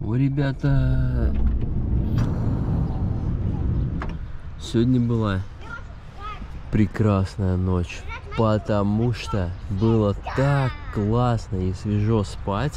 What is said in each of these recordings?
Ой, ребята, сегодня была прекрасная ночь, потому что было так классно и свежо спать.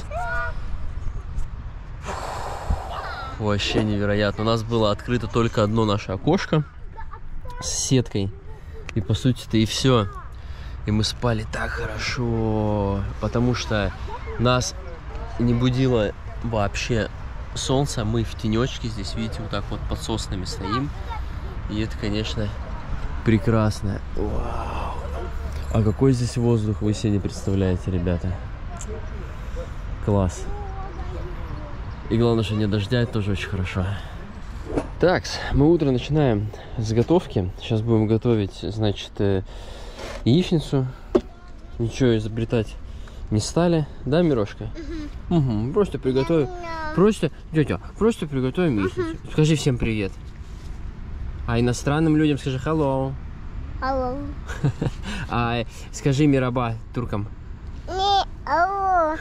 Вообще невероятно. У нас было открыто только одно наше окошко с сеткой. И по сути-то и все. И мы спали так хорошо, потому что нас не будило вообще солнце. Мы в тенечке здесь, видите, вот так вот под соснами стоим. И это, конечно, прекрасно. Вау. А какой здесь воздух, вы себе не представляете, ребята. Класс. И главное, что не дождя, это тоже очень хорошо. Так, мы утро начинаем с готовки. Сейчас будем готовить, значит, яичницу. Ничего изобретать не стали. Да, Мирошка? Угу. Просто приготовим. Просто, тетя, просто приготовим яичницу. Скажи всем привет. А иностранным людям скажи hello. Алло. А скажи мираба туркам. Не, алло.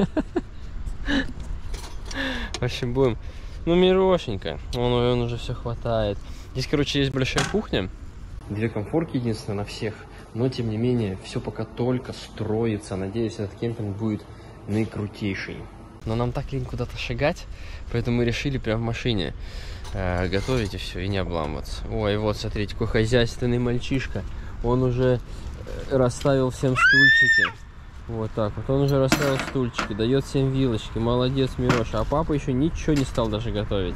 В общем, будем. Ну, Мирошенька, он уже все хватает. Здесь, короче, есть большая кухня. 2 комфорки единственное на всех. Но, тем не менее, все пока только строится. Надеюсь, этот кемпинг будет наикрутейший. Но нам так лень куда-то шагать, поэтому мы решили прям в машине готовить и все, и не обламываться. Ой, вот, смотрите, какой хозяйственный мальчишка. Он уже расставил всем стульчики. Вот так вот. Он уже расставил стульчики, дает всем вилочки. Молодец, Мироша. А папа еще ничего не стал даже готовить.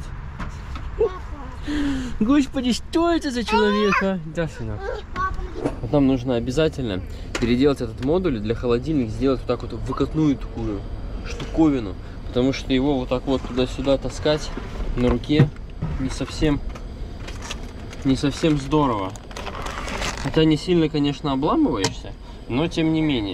Господи, что это за человека? Да, сынок. Вот нам нужно обязательно переделать этот модуль для холодильника, сделать вот так вот выкатную такую штуковину. Потому что его вот так вот туда-сюда таскать на руке не совсем здорово. Хотя не сильно, конечно, обламываешься, но тем не менее.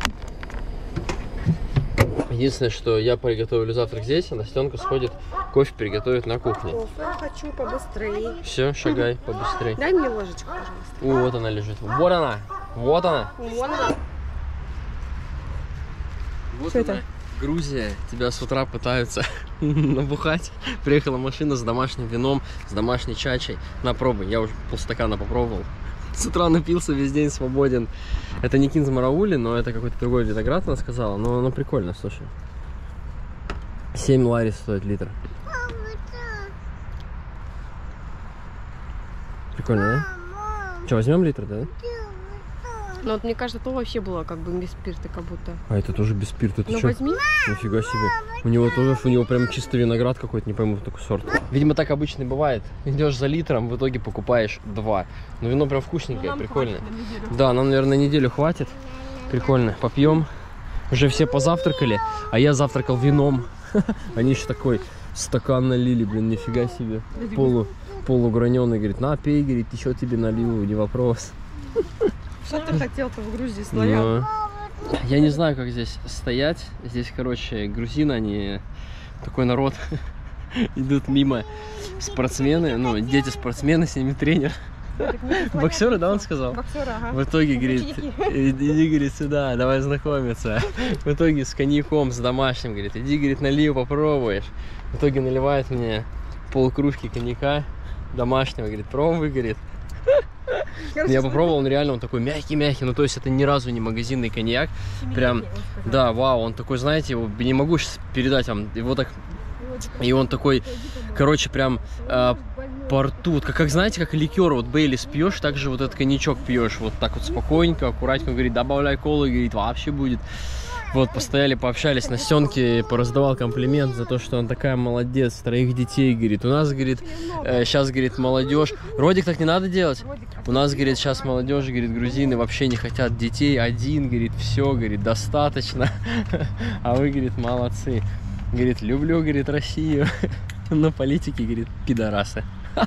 Единственное, что я приготовлю завтрак здесь, а Настенка сходит, кофе приготовит на кухне. Кофе хочу побыстрее. Все, шагай побыстрее. Дай мне ложечку, пожалуйста. Вот она лежит. Вот она. Вот она. Вон она. Вот Что она. это? Грузия. Тебя с утра пытаются набухать. Приехала машина с домашним вином, с домашней чачей. На, пробуй. Я уже полстакана попробовал. С утра напился, весь день свободен. Это не кинзмараули, но это какой-то другой виноград, она сказала. Но оно прикольно, слушай. 7 лари стоит литр. Прикольно, да? Что, возьмем литр, да? Ну вот мне кажется, то вообще было как бы без спирта, как будто. А это тоже без спирта. Ты Ну чё? возьми. Нифига себе. У него прям чисто виноград какой-то, не пойму, такой сорт. Видимо, так обычно и бывает. Идешь за литром, в итоге покупаешь 2. Но вино прям вкусненькое, прикольное. Да, нам, наверное, неделю хватит. Прикольно. Попьем. Уже все позавтракали, а я завтракал вином. Они еще такой стакан налили, блин, нифига себе. Полуграненый, говорит, на, пей, говорит, еще тебе налью, не вопрос. Что ты хотел-то в Грузии стоял? Я не знаю, как здесь стоять. Здесь, короче, грузины, они такой народ. Идут мимо спортсмены, ну, дети-спортсмены, с ними тренер. Боксеры, да, он сказал? Боксеры, ага. В итоге, говорит, иди, говорит, сюда, давай знакомиться. В итоге с коньяком, с домашним, говорит, иди, говорит, налью, попробуешь. В итоге наливает мне полкружки коньяка домашнего, говорит, пробуй, говорит. Я попробовал, он реально, он такой мягкий-мягкий, ну то есть это ни разу не магазинный коньяк, прям, да, вау, он такой, знаете, его не могу сейчас передать вам, его так, и он такой, короче, прям по рту, вот как знаете, как ликер, вот Бейлис пьешь, так же вот этот коньячок пьешь, вот так вот спокойненько, аккуратненько, говорит, добавляй колы, говорит, вообще будет. Вот, постояли, пообщались, Настенке пораздавал комплимент за то, что он такая молодец, 3 детей, говорит. У нас, говорит, сейчас, говорит, молодежь. Родик так не надо делать? У нас, говорит, сейчас молодежь, говорит, грузины вообще не хотят детей. 1, говорит, все, говорит, достаточно. А вы, говорит, молодцы. Говорит, люблю, говорит, Россию. Но политики, говорит, пидорасы.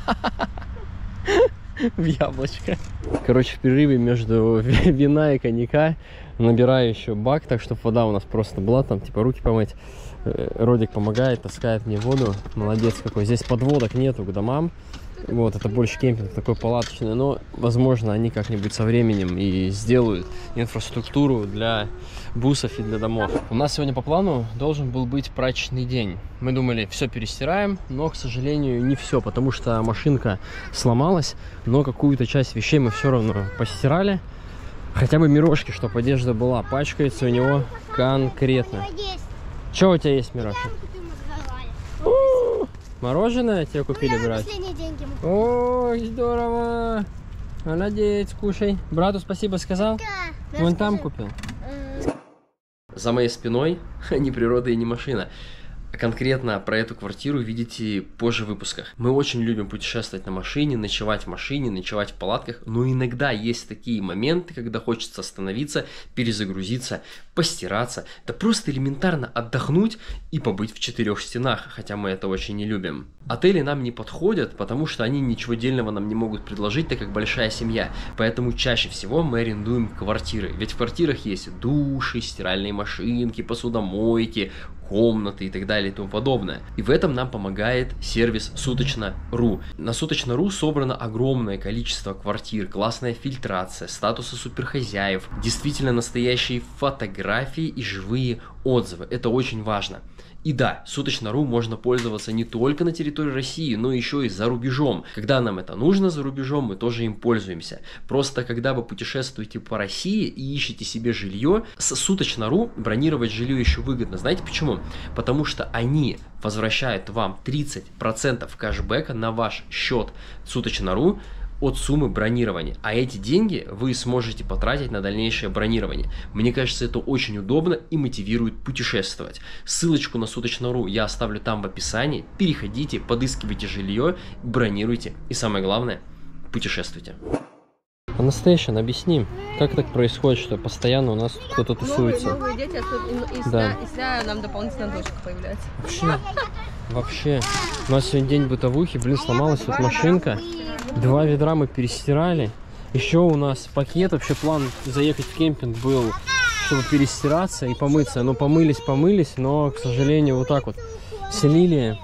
В яблочко. Короче, в перерыве между вина и коньяка набираю еще бак, так чтобы вода у нас просто была, там типа руки помыть. Родик помогает, таскает мне воду. Молодец какой. Здесь подводок нету к домам. Вот, это больше кемпинг такой палаточный. Но, возможно, они как-нибудь со временем и сделают инфраструктуру для бусов и для домов. У нас сегодня по плану должен был быть прачечный день. Мы думали, все перестираем, но, к сожалению, не все, потому что машинка сломалась. Но какую-то часть вещей мы все равно постирали. Хотя бы Мирошки, чтобы одежда была. Пачкается у него конкретно. Что у тебя есть, Мироша? Мороженое тебе купили, брат? Ой, здорово! Молодец, кушай. Брату спасибо сказал? Да. Вон там купил. За моей спиной ни природа и ни машина. Конкретно про эту квартиру видите позже в выпусках. Мы очень любим путешествовать на машине, ночевать в машине, ночевать в палатках, но иногда есть такие моменты, когда хочется остановиться, перезагрузиться, постираться, да просто элементарно отдохнуть и побыть в четырех стенах, хотя мы это очень не любим. Отели нам не подходят, потому что они ничего дельного нам не могут предложить, так как большая семья, поэтому чаще всего мы арендуем квартиры, ведь в квартирах есть души, стиральные машинки, посудомойки, комнаты и так далее и тому подобное. И в этом нам помогает сервис Суточно.ру. На Суточно.ру собрано огромное количество квартир, классная фильтрация, статусы суперхозяев, действительно настоящие фотографии и живые отзывы. Это очень важно. И да, Суточно.ру можно пользоваться не только на территории России, но еще и за рубежом. Когда нам это нужно за рубежом, мы тоже им пользуемся. Просто когда вы путешествуете по России и ищете себе жилье, с Суточно.ру бронировать жилье еще выгодно. Знаете почему? Потому что они возвращают вам 30% кэшбэка на ваш счет Суточно.ру от суммы бронирования, а эти деньги вы сможете потратить на дальнейшее бронирование. Мне кажется, это очень удобно и мотивирует путешествовать. Ссылочку на Суточно.ру я оставлю там в описании. Переходите, подыскивайте жилье, бронируйте и самое главное, путешествуйте. Анастейшн, объясни, как так происходит, что постоянно у нас кто-то тусуется? Новые дети, Да. и нам дополнительная дочка появляется. Вообще, у нас сегодня день бытовухи, блин, сломалась вот машинка. 2 ведра мы перестирали. Еще у нас пакет, вообще план заехать в кемпинг был, чтобы перестираться и помыться. Но помылись, но, к сожалению, вот так вот слили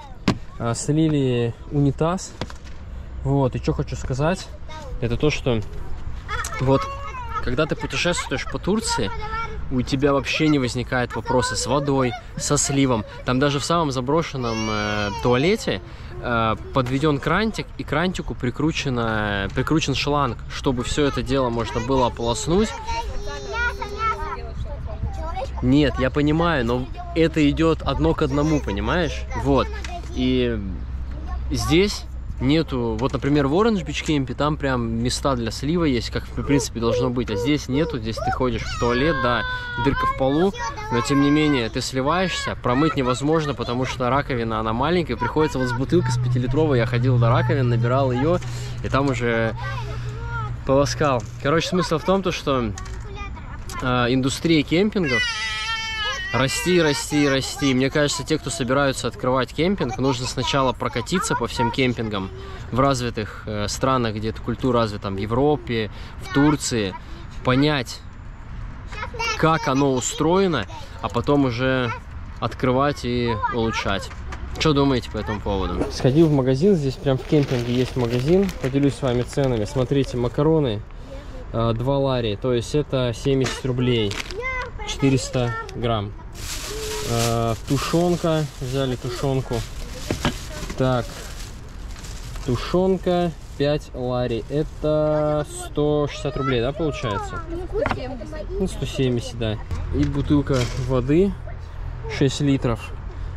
унитаз. Вот, и что хочу сказать, это то, что вот, когда ты путешествуешь по Турции, у тебя вообще не возникает вопроса с водой, со сливом. Там даже в самом заброшенном туалете подведен крантик, и к крантику прикручен шланг, чтобы все это дело можно было ополоснуть. Нет, я понимаю, но это идет одно к одному, понимаешь? Вот. И здесь нету, вот, например, в Orange Beach Camp, там прям места для слива есть, как в принципе должно быть, а здесь нету, здесь ты ходишь в туалет, да, дырка в полу, но тем не менее ты сливаешься, промыть невозможно, потому что раковина, она маленькая, приходится вот с бутылкой, с 5-литровой, я ходил до раковины, набирал ее, и там уже полоскал. Короче, смысл в том, что индустрия кемпингов расти. Мне кажется, те, кто собираются открывать кемпинг, нужно сначала прокатиться по всем кемпингам в развитых странах, где эта культура развита, там, в Европе, в Турции, понять, как оно устроено, а потом уже открывать и улучшать. Что думаете по этому поводу? Сходил в магазин, здесь прям в кемпинге есть магазин, поделюсь с вами ценами. Смотрите, макароны 2 лари, то есть это 70 рублей. 400 грамм. Тушенка. Взяли тушенку. Так. Тушенка 5 лари. Это 160 рублей, да, получается? Ну, 170, да. И бутылка воды 6 литров.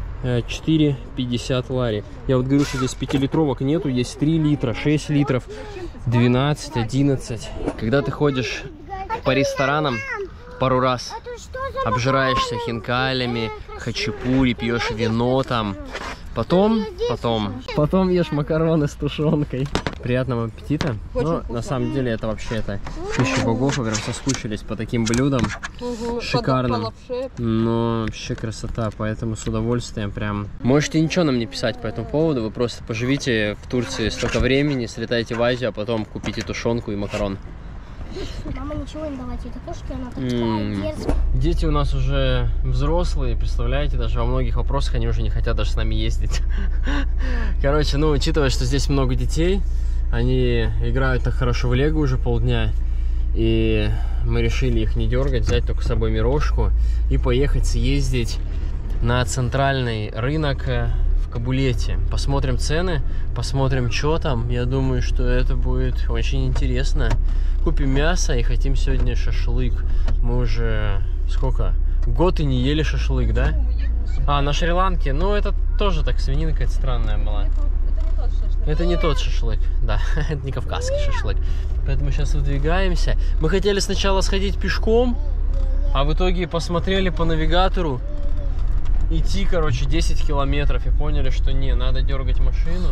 4,50 лари. Я вот говорю, что здесь 5-литровок нету. Есть 3 литра, 6 литров, 12, 11. Когда ты ходишь по ресторанам, пару раз обжираешься хинкалями, хачапури, пьешь вино там. Потом ешь макароны с тушенкой. Приятного аппетита. Но на самом деле это вообще пища богов. Мы прям соскучились по таким блюдам. Шикарным. Но вообще красота. Поэтому с удовольствием прям. Можете ничего нам не писать по этому поводу. Вы просто поживите в Турции столько времени, слетайте в Азию, а потом купите тушенку и макарон. Мама, ничего не давайте этой кошке, она такая дерзкая. Дети у нас уже взрослые, представляете, даже во многих вопросах они уже не хотят даже с нами ездить. Короче, ну, учитывая, что здесь много детей, они играют так хорошо в лего уже полдня, и мы решили их не дергать, взять только с собой Мирошку и поехать съездить на центральный рынок в Кабулете. Посмотрим цены, посмотрим, что там. Я думаю, что это будет очень интересно. Купим мясо и хотим сегодня шашлык. Мы уже сколько? Год и не ели шашлык, да? А, на Шри-Ланке? Ну, это тоже так, свинина какая-то странная была. Это не тот шашлык, да, это не кавказский шашлык. Поэтому сейчас выдвигаемся. Мы хотели сначала сходить пешком, а в итоге посмотрели по навигатору. Идти, короче, 10 километров и поняли, что не, надо дергать машину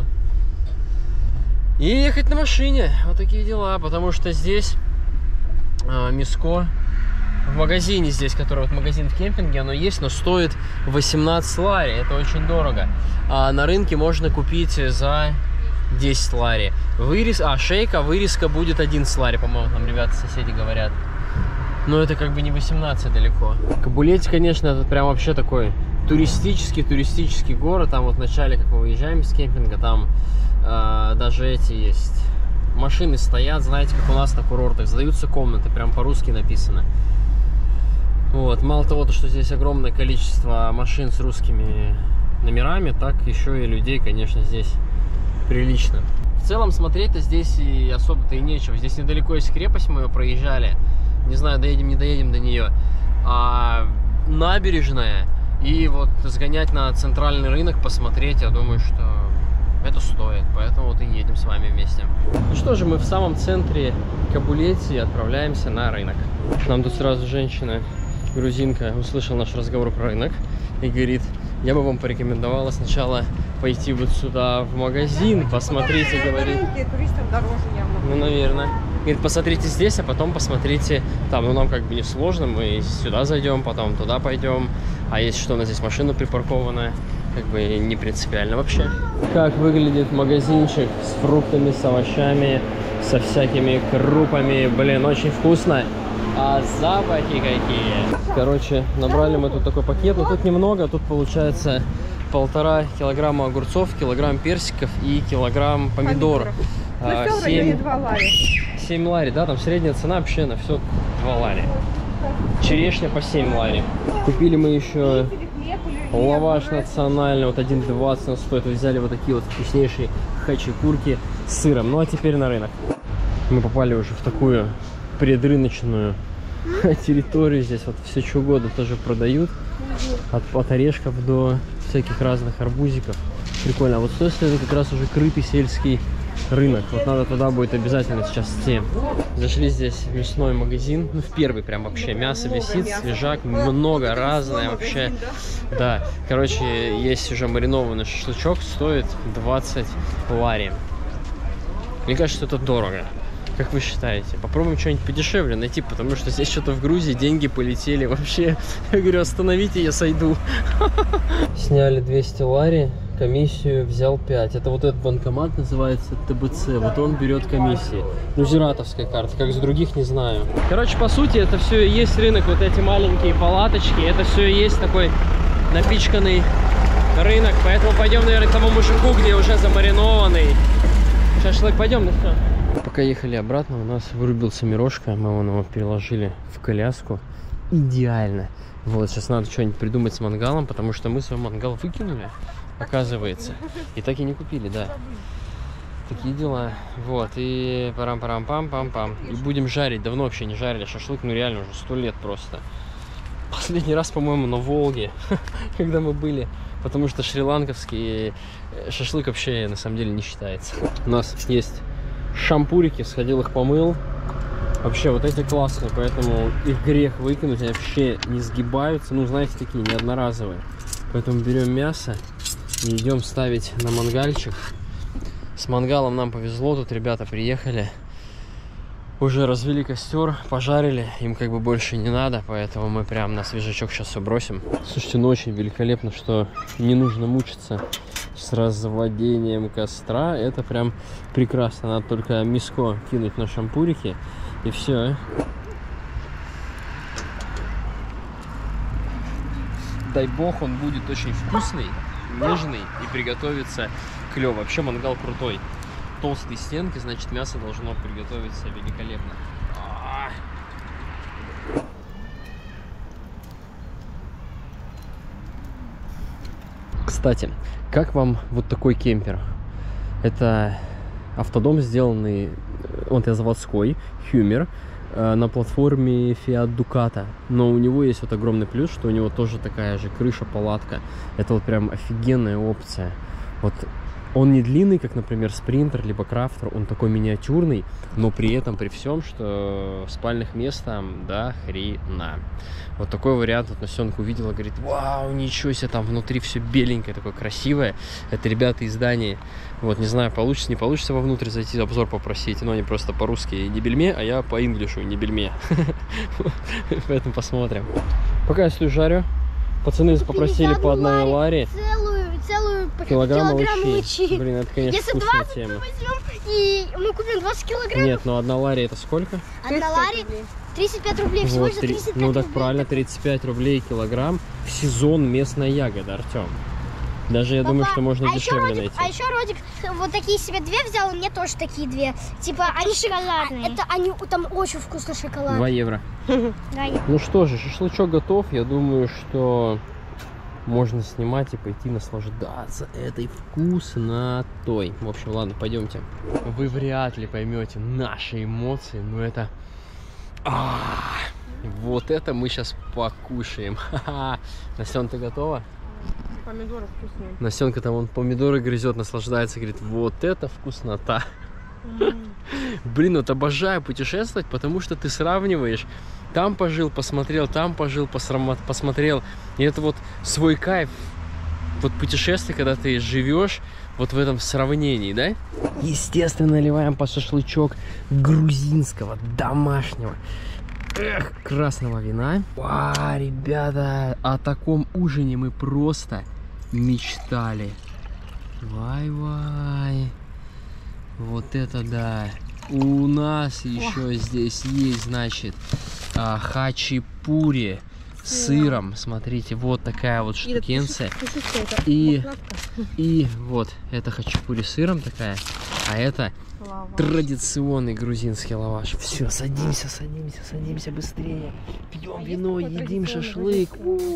и ехать на машине. Вот такие дела, потому что здесь миско в магазине здесь, который вот магазин в кемпинге, оно есть, но стоит 18 лари, это очень дорого. А на рынке можно купить за 10 лари. Шейка, вырезка будет 11 лари, по-моему, там ребята, соседи говорят. Но это как бы не 18 далеко. Кабулете, конечно, это прям вообще такой туристический город. Там вот в начале, как мы выезжаем из кемпинга, там даже эти есть. Машины стоят, знаете, как у нас на курортах. Сдаются комнаты, прям по-русски написано. Вот. Мало того, что здесь огромное количество машин с русскими номерами, так еще и людей, конечно, здесь прилично. В целом смотреть-то здесь и особо-то и нечего. Здесь недалеко есть крепость, мы ее проезжали. Не знаю, доедем, не доедем до нее. А набережная. И вот сгонять на центральный рынок, посмотреть, я думаю, что это стоит. Поэтому вот и едем с вами вместе. Ну что же, мы в самом центре Кабулете и отправляемся на рынок. Нам тут сразу женщина, грузинка, услышала наш разговор про рынок и говорит: я бы вам порекомендовала сначала пойти вот сюда в магазин, посмотрите, говорит. Ну, наверное. Говорит, посмотрите здесь, а потом посмотрите там. Ну, нам как бы не сложно, мы сюда зайдем, потом туда пойдем. А если что, у нас здесь машина припаркована, как бы не принципиально вообще. Как выглядит магазинчик с фруктами, с овощами, со всякими крупами. Блин, очень вкусно. А запахи какие. Короче, набрали мы тут такой пакет, но тут немного. Тут получается 1,5 килограмма огурцов, килограмм персиков и килограмм помидор. 7 лари, да, там средняя цена вообще на все 2 лари. Черешня по 7 лари. Купили мы еще лаваш национальный, вот 1,20 он стоит. Взяли вот такие вот вкуснейшие хачапурки с сыром. Ну а теперь на рынок. Мы попали уже в такую предрыночную территорию. Здесь вот все что угодно тоже продают. От орешков до всяких разных арбузиков. Прикольно. А вот с той стороны как раз уже крытый сельский рынок. Вот надо туда будет обязательно сейчас идти. Зашли здесь в мясной магазин. Ну, в первый прям вообще. Мясо висит, свежак, много разное вообще. Да. Короче, есть уже маринованный шашлычок, стоит 20 лари. Мне кажется, это дорого. Как вы считаете? Попробуем что-нибудь подешевле найти, потому что здесь что-то в Грузии деньги полетели вообще. Я говорю, остановите, я сойду. Сняли 200 лари, комиссию взял 5. Это вот этот банкомат называется ТБЦ. Вот он берет комиссии. Нузератовская карта, как с других не знаю. Короче, по сути, это все и есть рынок. Вот эти маленькие палаточки, это все и есть такой напичканный рынок. Поэтому пойдем, наверное, к тому мужику, где уже замаринованный шашлык. Пойдем, ну что? Пока ехали обратно, у нас вырубился Мирошка. Мы его переложили в коляску. Идеально. Вот, сейчас надо что-нибудь придумать с мангалом, потому что мы свой мангал выкинули, оказывается. И так и не купили, да. Такие дела. Вот, и парам-парам-пам-пам-пам. И будем жарить. Давно вообще не жарили шашлык, ну реально уже 100 лет просто. Последний раз, по-моему, на Волге, когда мы были. Потому что шри-ланковский шашлык вообще на самом деле не считается. У нас есть шампурики, сходил их помыл. Вообще вот эти классные, поэтому их грех выкинуть, они вообще не сгибаются. Ну, знаете, такие неодноразовые. Поэтому берем мясо и идем ставить на мангальчик. С мангалом нам повезло, тут ребята приехали. Уже развели костер, пожарили, им как бы больше не надо, поэтому мы прям на свежачок сейчас все бросим. Слушайте, ну очень великолепно, что не нужно мучиться с разводением костра. Это прям прекрасно. Надо только миско кинуть на шампурики И все. Дай бог, он будет очень вкусный, нежный и приготовится клево. Вообще мангал крутой. Толстые стенки, значит мясо должно приготовиться великолепно. Кстати, как вам вот такой кемпер? Это автодом, сделанный, он заводской, Hummer, на платформе Fiat Ducato. Но у него есть вот огромный плюс, что у него тоже такая же крыша-палатка. Это вот прям офигенная опция. Вот он не длинный, как, например, Спринтер, либо Крафтер, он такой миниатюрный, но при этом, при всем, что спальных мест там до хрена. Вот такой вариант, вот Насенка увидела, говорит, вау, ничего себе, там внутри все беленькое, такое красивое. Это ребята из Дании. Вот, не знаю, получится, не получится вовнутрь зайти, обзор попросить, но они просто по-русски не бельме, а я по-инглишу не бельме. Поэтому посмотрим. Пока я стою жарю, пацаны попросили по одной ларе. Целую Килограмм лучи. Блин, это, конечно, Если вкусная 20 тема. мы возьмем, и мы купим 20 килограмм. Нет, но одна лари это сколько? Одна лари 35 рублей, всего Вот, за 35 ну так рублей. правильно, 35 рублей килограмм в сезон местная ягода, Артем. Даже я думаю, что можно дешевле найти. А еще Родик вот такие себе две взял, и мне тоже такие две. Типа они шоколадные. Это они там очень вкусный шоколад. 2 евро. Да, Ну что же, шашлычок готов. Я думаю, что можно снимать и пойти наслаждаться этой вкуснотой. В общем, ладно, пойдемте. Вы вряд ли поймете наши эмоции, но это... Вот это мы сейчас покушаем. Настен, ты готова? Помидоры вкусные. Настенка там, он помидоры грызет, наслаждается, говорит, вот это вкуснота. Блин, вот обожаю путешествовать, потому что ты сравниваешь. Там пожил, посмотрел, там пожил, посмотрел. И это вот свой кайф. Вот путешествие, когда ты живешь вот в этом сравнении, да? Естественно, наливаем по шашлычок грузинского, домашнего, красного вина. Вау, ребята, о таком ужине мы просто мечтали. Вай-вай. Вот это да. У нас еще здесь есть, значит, хачапури с сыром. Смотрите, вот такая вот штукенция. И вот, это хачапури с сыром такая, а это Лаваш. Традиционный грузинский лаваш. Все, садимся, садимся, садимся быстрее. Пьем вино, едим шашлык.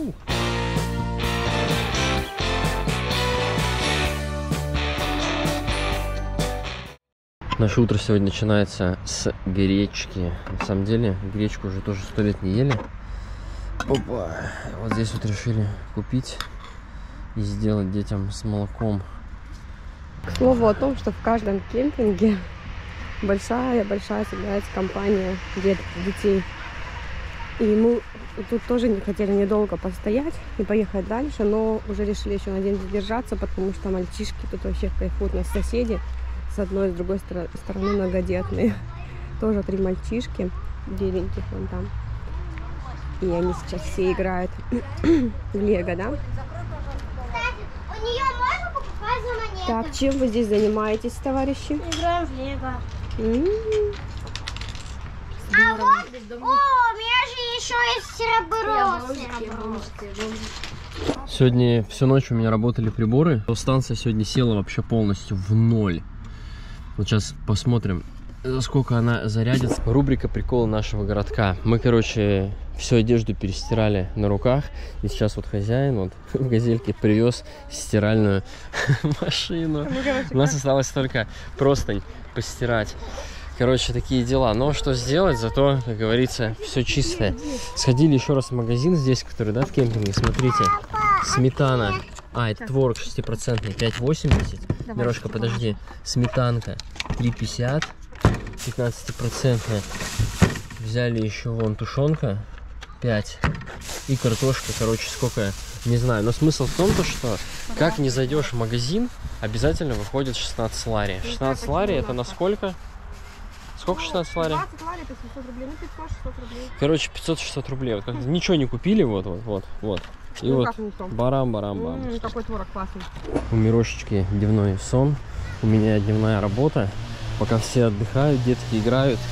Наше утро сегодня начинается с гречки. На самом деле, гречку уже тоже 100 лет не ели. Опа! Вот здесь вот решили купить и сделать детям с молоком. К слову о том, что в каждом кемпинге большая собирается компания детей. И мы тут тоже не хотели недолго постоять и поехать дальше, но уже решили еще на день задержаться, потому что мальчишки тут вообще кайфуют, нас соседи. С одной и с другой стороны многодетные. Тоже 3 мальчишки, беленьких вон там. И они сейчас все играют в лего, да? У нее можно покупать за монеты. Так, чем вы здесь занимаетесь, товарищи? Играем в лего. А вот, у меня же еще есть серебро. Сегодня всю ночь у меня работали приборы. Станция сегодня села вообще полностью в ноль. Вот сейчас посмотрим, за сколько она зарядится. Рубрика «Приколы нашего городка». Мы, короче, всю одежду перестирали на руках. И сейчас вот хозяин вот в газельке привез стиральную машину. У нас осталось только простынь постирать. Короче, такие дела. Но что сделать, зато, как говорится, все чистое. Сходили еще раз в магазин здесь, который, да, в кемпинге. Смотрите, сметана. А, это творог 6%, 5,80. Мирошка, подожди. Сметанка 3,50, 15%. Взяли еще вон тушенка 5. И картошка, короче, сколько, не знаю. Но смысл в том, что как не зайдешь в магазин, обязательно выходит 16 лари. 16 лари это на сколько? Сколько 16 лари? 20 лари, это 700 рублей, ну 500-600 рублей. Короче, 500-600 рублей. Вот, ничего не купили, вот. И Ну, вот как не то? барам-барам-бам. Какой творог классный. У Мирошечки дневной сон, у меня дневная работа. Пока все отдыхают, детки играют,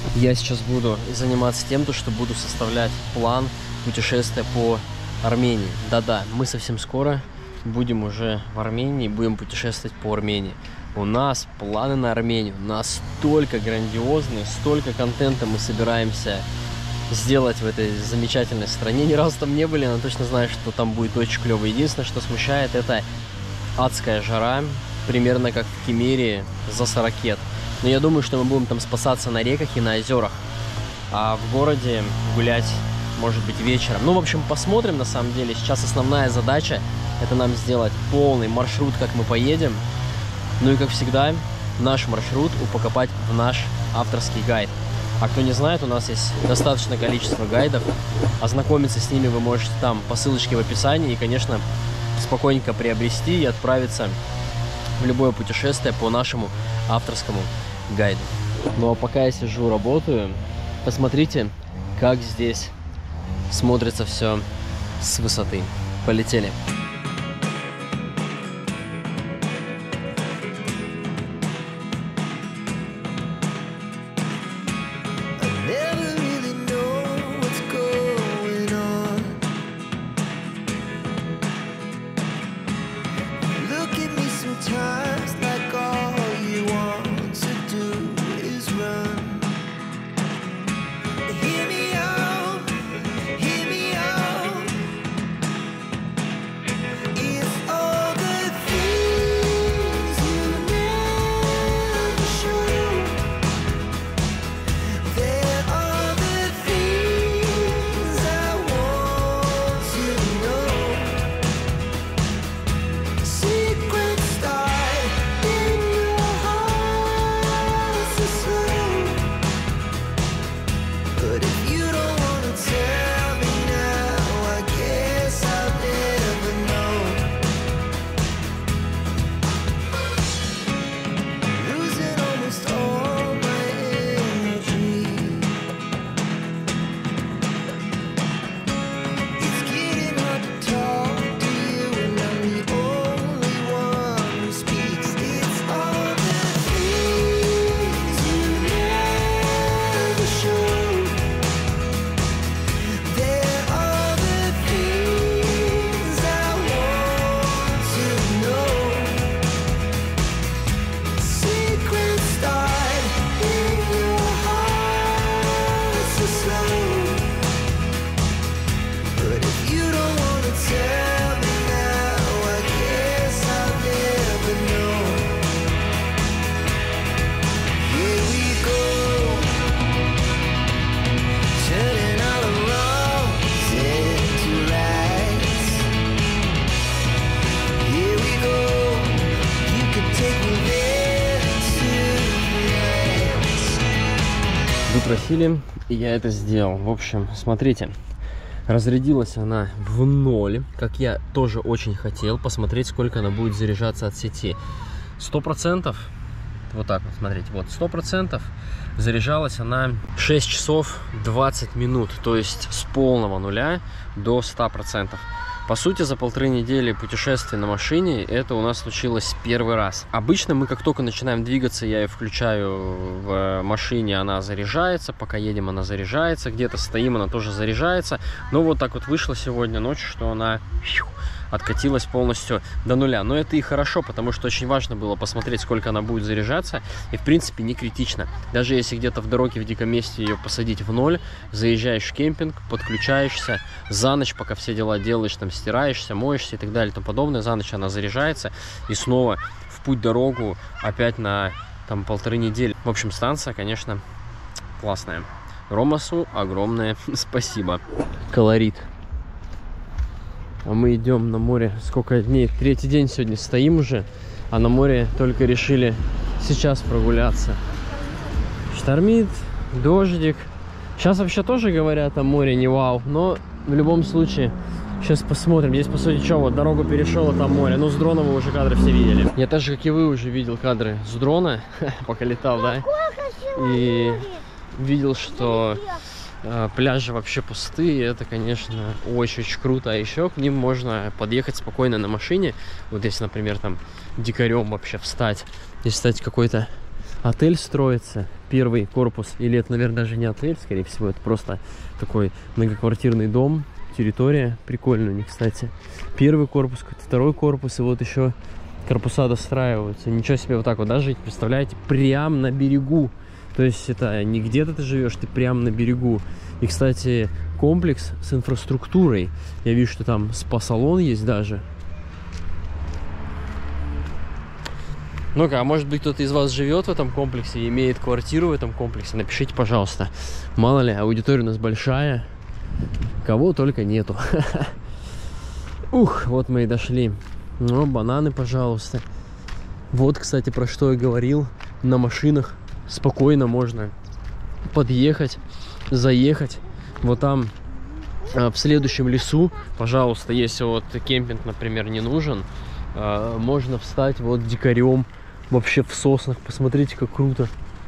Я сейчас буду заниматься тем, что буду составлять план путешествия по Армении. Да-да, мы совсем скоро будем уже в Армении, будем путешествовать по Армении. У нас планы на Армению настолько грандиозные, столько контента мы собираемся сделать в этой замечательной стране. Ни разу там не были, но точно знаю, что там будет очень клево. Единственное, что смущает, это адская жара, примерно как в Кемере за 40 лет. Но я думаю, что мы будем там спасаться на реках и на озерах, а в городе гулять, может быть, вечером. Ну, в общем, посмотрим на самом деле. Сейчас основная задача — это нам сделать полный маршрут, как мы поедем. Ну и, как всегда, наш маршрут упаковать в наш авторский гайд. А кто не знает, у нас есть достаточное количество гайдов. Ознакомиться с ними вы можете там по ссылочке в описании. И, конечно, спокойненько приобрести и отправиться в любое путешествие по нашему авторскому гайду. Ну а пока я сижу, работаю, посмотрите, как здесь смотрится все с высоты. Полетели! Вы просили, и я это сделал. В общем, смотрите, разрядилась она в 0, как я тоже очень хотел, посмотреть, сколько она будет заряжаться от сети. 100%, вот так вот, смотрите, вот 100% заряжалась она 6 часов 20 минут, то есть с полного нуля до 100%. По сути, за 1,5 недели путешествия на машине это у нас случилось первый раз. Обычно мы, как только начинаем двигаться, я ее включаю в машине, она заряжается. Пока едем, она заряжается. Где-то стоим, она тоже заряжается. Но вот так вот вышло сегодня ночью, что она откатилась полностью до нуля. Но это и хорошо, потому что очень важно было посмотреть, сколько она будет заряжаться. И, в принципе, не критично. Даже если где-то в дороге, в диком месте ее посадить в 0, заезжаешь в кемпинг, подключаешься, за ночь, пока все дела делаешь, там стираешься, моешься и так далее и тому подобное, за ночь она заряжается. И снова в путь-дорогу опять на там 1,5 недели. В общем, станция, конечно, классная. Ромасу огромное спасибо. Колорит. А мы идем на море. Сколько дней? 3-й день сегодня стоим уже. А на море только решили сейчас прогуляться. Штормит, дождик. Сейчас вообще тоже говорят, о море не вау. Но в любом случае, сейчас посмотрим. Здесь, по сути, что, вот дорогу перешел, а там море. Ну, с дрона вы уже кадры все видели. Я так же, как и вы, уже видел кадры с дрона, пока летал, да? И видел, что пляжи вообще пустые, это, конечно, очень-очень круто. А еще к ним можно подъехать спокойно на машине. Вот если, например, там дикарем вообще встать и стать какой-то отель строится, первый корпус, или это, наверное, даже не отель, скорее всего, это просто такой многоквартирный дом, территория прикольная у них, кстати. Первый корпус, второй корпус, и вот еще корпуса достраиваются. Ничего себе, вот так вот, да, жить, представляете, прям на берегу. То есть это не где-то ты живешь, ты прям на берегу. И, кстати, комплекс с инфраструктурой. Я вижу, что там спа-салон есть даже. Ну-ка, а может быть кто-то из вас живет в этом комплексе и имеет квартиру в этом комплексе? Напишите, пожалуйста. Мало ли, аудитория у нас большая. Кого только нету. Ух, вот мы и дошли. Ну, бананы, пожалуйста. Вот, кстати, про что я говорил. На машинах спокойно можно подъехать, заехать. Вот там, в следующем лесу, пожалуйста, если вот кемпинг, например, не нужен, можно встать вот дикарем вообще в соснах. Посмотрите, как круто.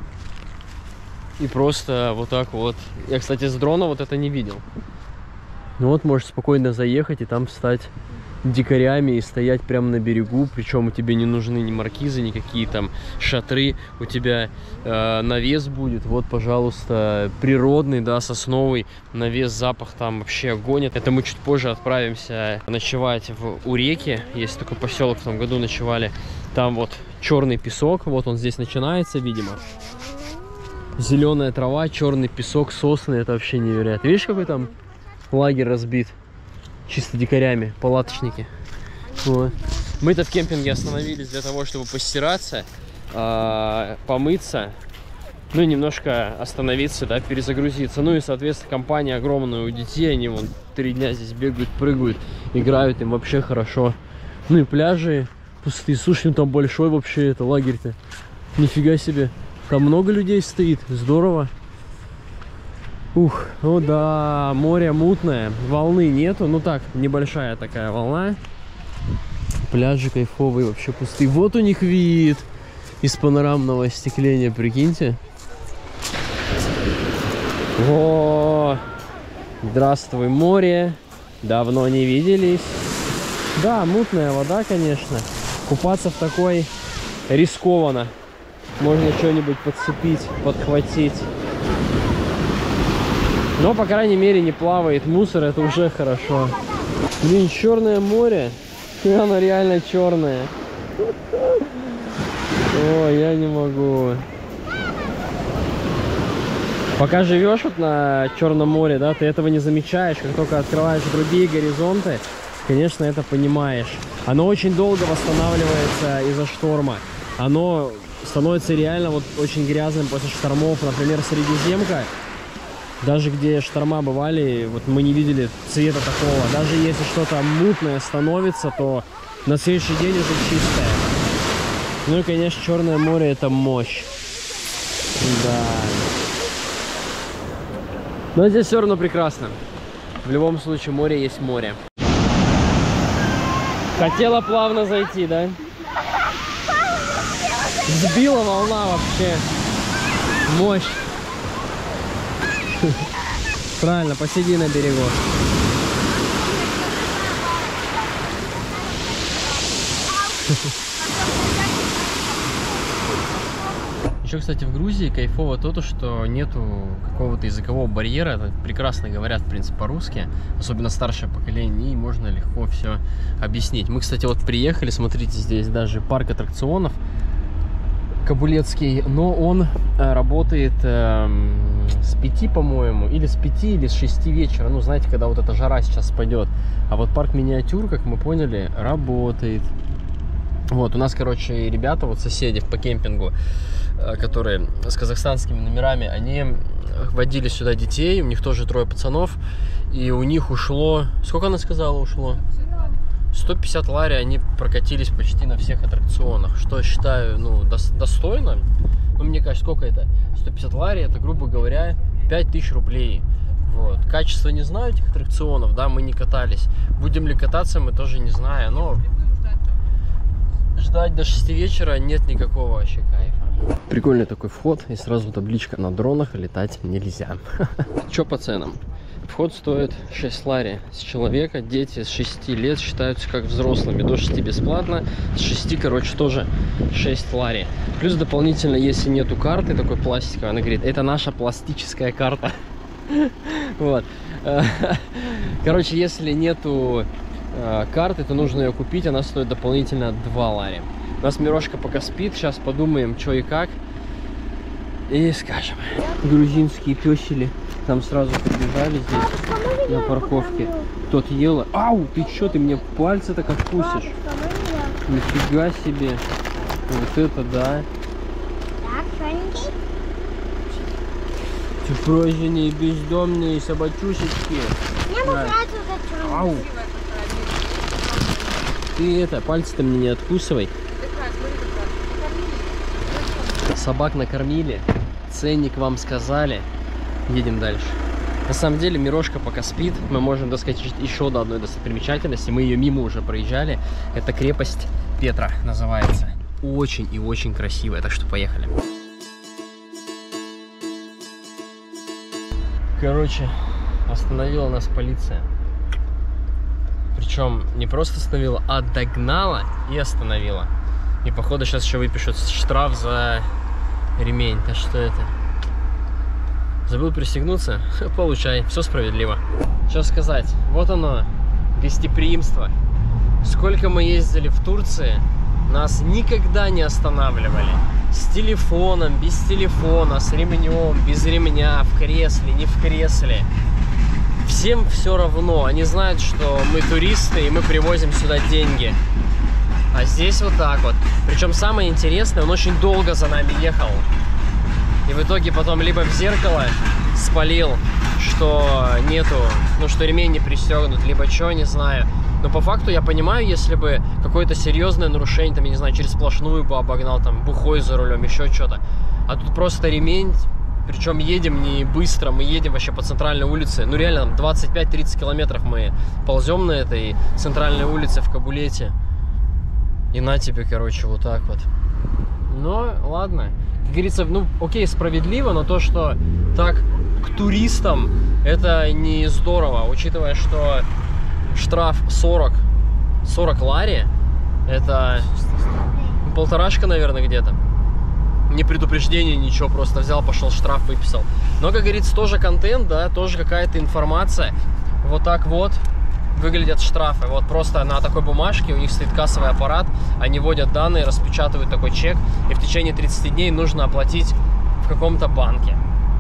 И просто вот так вот. Я, кстати, с дрона вот это не видел. Ну вот, можешь спокойно заехать и там встать дикарями и стоять прямо на берегу. Причем тебе не нужны ни маркизы, никакие там шатры. У тебя навес будет. Вот, пожалуйста, природный, да, сосновый навес, запах там вообще огонь. Это мы чуть позже отправимся ночевать у реки. Есть такой поселок, в том году ночевали. Там вот черный песок. Вот он здесь начинается, видимо. Зеленая трава, черный песок, сосны. Это вообще невероятно. Видишь, какой там лагерь разбит? Чисто дикарями, палаточники. Вот. Мы-то в кемпинге остановились для того, чтобы постираться, помыться, ну и немножко остановиться, да, перезагрузиться. Ну и, соответственно, компания огромная у детей, они вон 3 дня здесь бегают, прыгают, играют, им вообще хорошо. Ну и пляжи пустые. Слушай, ну там большой вообще это лагерь-то. Нифига себе. Там много людей стоит, здорово. Ух, ну да, море мутное, волны нету, ну так, небольшая такая волна. Пляжи кайфовые, вообще пустые. Вот у них вид из панорамного остекления, прикиньте. О, здравствуй, море, давно не виделись. Да, мутная вода, конечно. Купаться в такой рискованно. Можно что-нибудь подцепить, подхватить. Но, по крайней мере, не плавает мусор, это уже хорошо. Блин, Черное море. Оно реально черное. Ой, я не могу. Пока живешь вот на Черном море, да, ты этого не замечаешь. Как только открываешь другие горизонты, конечно, это понимаешь. Оно очень долго восстанавливается из-за шторма. Оно становится реально вот очень грязным после штормов. Например, Средиземка. Даже где шторма бывали, вот мы не видели цвета такого. Даже если что-то мутное становится, то на следующий день уже чистое. Ну и, конечно, Черное море — это мощь. Да. Но здесь все равно прекрасно. В любом случае, море есть море. Хотела плавно зайти, да? Сбила волна вообще. Мощь. Правильно, посиди на берегу. Еще, кстати, в Грузии кайфово то, что нету какого-то языкового барьера. Это прекрасно говорят, в принципе, по-русски. Особенно старшее поколение. И можно легко все объяснить. Мы, кстати, вот приехали. Смотрите, здесь даже парк аттракционов Кабулецкий. Но он работает с 5, по-моему. Или с 5, или с 6 вечера. Ну, знаете, когда вот эта жара сейчас пойдет. А вот парк Миниатюр, как мы поняли, работает. Вот, у нас, короче, ребята, вот соседи по кемпингу, которые с казахстанскими номерами, они водили сюда детей, у них тоже 3 пацанов, и у них ушло, сколько она сказала ушло? 150 лари, они прокатились почти на всех аттракционах, что считаю, ну, достойно. Ну, мне кажется, сколько это? 150 лари, это, грубо говоря, 5000 рублей. Вот. Качество не знаю этих аттракционов, да, мы не катались. Будем ли кататься, мы тоже не знаем, но ждать до 6 вечера нет никакого вообще кайфа. Прикольный такой вход, и сразу табличка: на дронах летать нельзя. Че по ценам? Вход стоит 6 лари с человека. Дети с 6 лет считаются как взрослыми. До 6 бесплатно. С 6, короче, тоже 6 лари. Плюс дополнительно, если нету карты такой пластиковой, она говорит, это наша пластическая карта. Вот. Короче, если нету карты, то нужно ее купить. Она стоит дополнительно 2 лари. У нас Мирошка пока спит. Сейчас подумаем, что и как. И скажем. Грузинские пёсели там сразу прибежали здесь на парковке. Тот ела. Ау, ты чё, ты мне пальцы так откусишь? Нифига себе. Вот это да. Чупроженные бездомные собачушечки. Ау. Ты это, пальцы-то мне не откусывай. Собак накормили, ценник вам сказали. Едем дальше. На самом деле Мирошка пока спит. Мы можем доскочить еще до одной достопримечательности. Мы ее мимо уже проезжали. Это крепость Петра называется. Очень и очень красивая. Так что поехали. Короче, остановила нас полиция. Причем не просто остановила, а догнала и остановила. И походу сейчас еще выпишут штраф за ремень. Да что это? Забыл пристегнуться? Получай, все справедливо. Что сказать? Вот оно, гостеприимство. Сколько мы ездили в Турции, нас никогда не останавливали. С телефоном, без телефона, с ремнем, без ремня, в кресле, не в кресле. Всем все равно. Они знают, что мы туристы и мы привозим сюда деньги. А здесь вот так вот. Причем самое интересное, он очень долго за нами ехал. И в итоге потом либо в зеркало спалил, что нету, ну что ремень не пристегнут, либо что, не знаю. Но по факту я понимаю, если бы какое-то серьезное нарушение, там, я не знаю, через сплошную бы обогнал, там, бухой за рулем, еще что-то. А тут просто ремень, причем едем не быстро, мы едем вообще по центральной улице. Ну реально, 25-30 километров мы ползем на этой центральной улице в Кабулете. И на тебе, короче, вот так вот. Но ладно. Как говорится, ну окей, справедливо, но то, что так к туристам, это не здорово. Учитывая, что штраф 40 лари, это полторашка, наверное, где-то. Не предупреждение, ничего, просто взял, пошел, штраф выписал. Но, как говорится, тоже контент, да, тоже какая-то информация. Вот так вот выглядят штрафы. Вот просто на такой бумажке у них стоит кассовый аппарат, они вводят данные, распечатывают такой чек, и в течение 30 дней нужно оплатить в каком-то банке.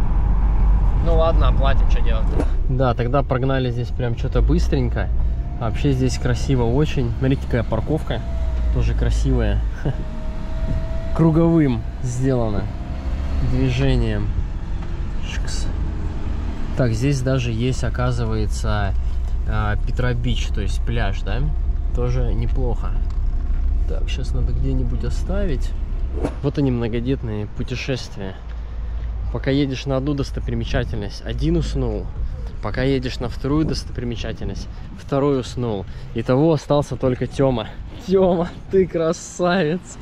Ну ладно, оплатим, что делать. Да, тогда прогнали здесь прям что-то быстренько. А вообще здесь красиво очень. Смотрите, какая парковка, тоже красивая. Круговым сделано движением. Шикс. Так, здесь даже есть, оказывается, Петра-Бич, то есть пляж, да? Тоже неплохо. Так, сейчас надо где-нибудь оставить. Вот они, многодетные путешествия. Пока едешь на одну достопримечательность, один уснул. Пока едешь на вторую достопримечательность, второй уснул. Итого остался только Тёма. Тёма, ты красавец!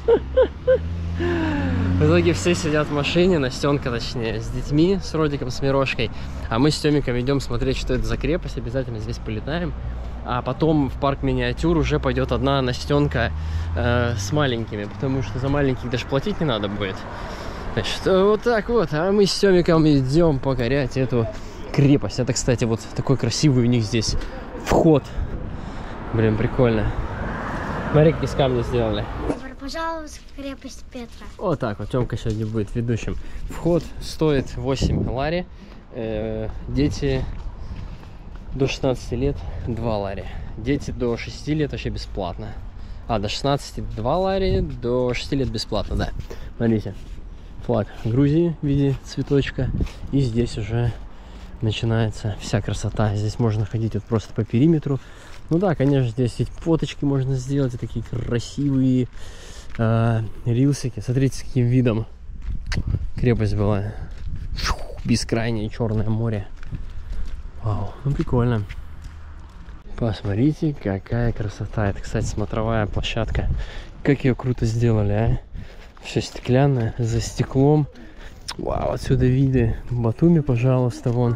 В итоге все сидят в машине, Настенка, точнее, с детьми, с Родиком, с Мирошкой. А мы с Тёмиком идем смотреть, что это за крепость. Обязательно здесь полетаем. А потом в парк миниатюр уже пойдет одна Настенка с маленькими. Потому что за маленьких даже платить не надо будет. Значит, вот так вот. А мы с Тёмиком идем покорять эту крепость. Это, кстати, вот такой красивый у них здесь вход. Блин, прикольно. Смотри, как из камня сделали. Пожалуйста, в крепость Петра. Вот так вот, Тёмка сегодня будет ведущим. Вход стоит 8 лари. Дети до 16 лет 2 лари. Дети до 6 лет вообще бесплатно. А, до 16 2 лари, до 6 лет бесплатно, да. Смотрите, флаг Грузии в виде цветочка. И здесь уже начинается вся красота. Здесь можно ходить вот просто по периметру. Ну да, конечно, здесь ведь фоточки можно сделать, такие красивые рилсики. Смотрите, с каким видом крепость была. Бескрайнее черное море. Вау, ну прикольно. Посмотрите, какая красота. Это, кстати, смотровая площадка. Как ее круто сделали, а? Все стеклянное, за стеклом. Вау, отсюда виды. Батуми, пожалуйста, вон.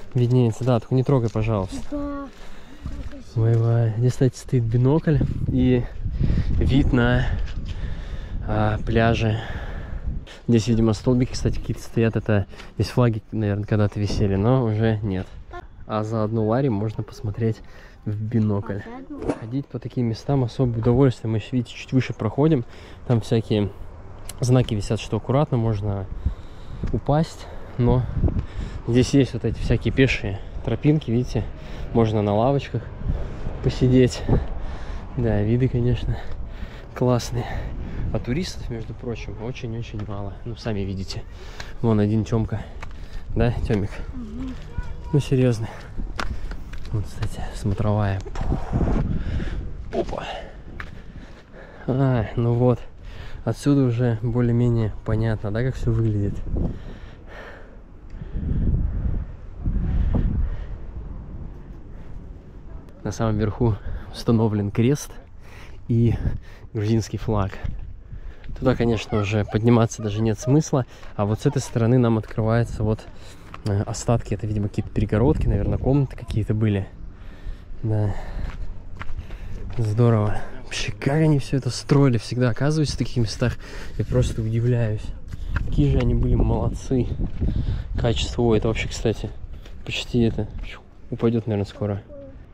виднеется. Да, только не трогай, пожалуйста. Да. Ой, здесь, кстати, стоит бинокль и вид на пляжи. Здесь, видимо, столбики, кстати, какие-то стоят. Это здесь флаги, наверное, когда-то висели, но уже нет. А за одну лари можно посмотреть в бинокль. Ходить по таким местам особое удовольствие. Мы, видите, чуть выше проходим. Там всякие знаки висят, что аккуратно, можно упасть. Но здесь есть вот эти всякие пешие тропинки, видите. Можно на лавочках посидеть. Да, виды, конечно, классные. А туристов, между прочим, очень-очень мало. Ну, сами видите. Вон один Тёмка. Да, Тёмик? Угу. Ну, серьезно. Вот, кстати, смотровая. Опа. Ну вот. Отсюда уже более-менее понятно, да, как все выглядит. На самом верху установлен крест и грузинский флаг. Туда, конечно, уже подниматься даже нет смысла. А вот с этой стороны нам открываются вот остатки. Это, видимо, какие-то перегородки, наверное, комнаты какие-то были. Да. Здорово. Вообще, как они все это строили. Всегда оказываюсь в таких местах. Я просто удивляюсь. Какие же они были молодцы. Качество. Ой, это вообще, кстати, почти это упадет, наверное, скоро.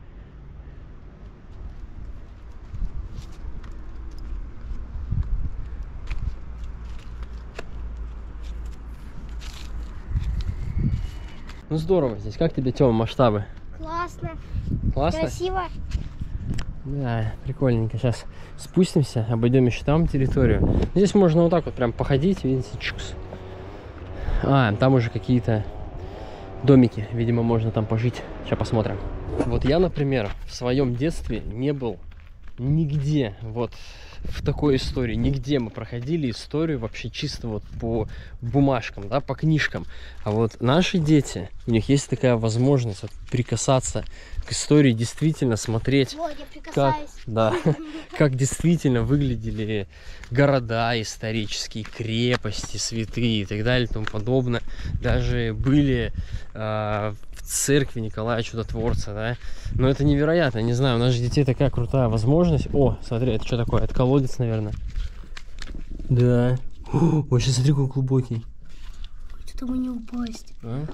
Ну здорово здесь. Как тебе, Тёма, масштабы? Классно. Классно? Красиво. Да, прикольненько. Сейчас спустимся, обойдем еще там территорию. Здесь можно вот так вот прям походить, видите, чукс. Там уже какие-то домики. Видимо, можно там пожить. Сейчас посмотрим. Вот я, например, в своем детстве не был нигде вот в такой истории. Нигде мы проходили историю вообще чисто вот по бумажкам, да, по книжкам. А вот наши дети, у них есть такая возможность вот прикасаться к истории, действительно смотреть, вот, я прикасаюсь. Как действительно выглядели города исторические, крепости, святые и так далее и тому подобное. Даже были в церкви Николая Чудотворца, да. Но это невероятно, не знаю, у нас же детей такая крутая возможность. О, смотри, это что такое? Это колодец, наверное. Да. Вообще, смотри, какой глубокий. Чтобы не упасть.